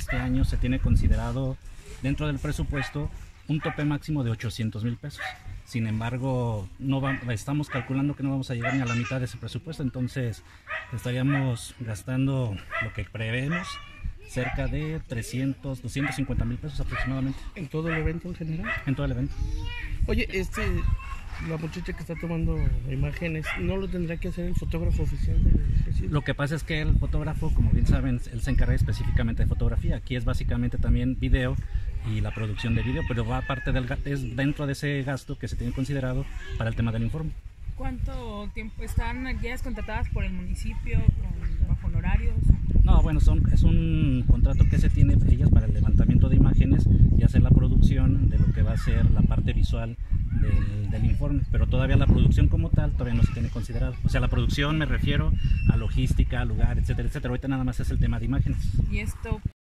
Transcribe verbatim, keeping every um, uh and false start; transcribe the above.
este año se tiene considerado dentro del presupuesto un tope máximo de ochocientos mil pesos. Sin embargo, no va, estamos calculando que no vamos a llegar ni a la mitad de ese presupuesto, entonces estaríamos gastando lo que prevemos, cerca de trescientos, doscientos cincuenta mil pesos aproximadamente. ¿En todo el evento en general? En todo el evento. Oye, este, la muchacha que está tomando imágenes, ¿no lo tendrá que hacer el fotógrafo oficial del presidente? Lo que pasa es que el fotógrafo, como bien saben, él se encarga específicamente de fotografía. Aquí es básicamente también video y la producción de video, pero va aparte del es dentro de ese gasto que se tiene considerado para el tema del informe. ¿Cuánto tiempo están guías contratadas por el municipio con, bajo honorarios? No, bueno, son, es un contrato que se tiene ellas para el levantamiento de imágenes y hacer la producción de lo que va a ser la parte visual del, del informe, pero todavía la producción como tal todavía no se tiene considerado. O sea, la producción me refiero a logística, lugar, etcétera, etcétera. Ahorita nada más es el tema de imágenes. ¿Y esto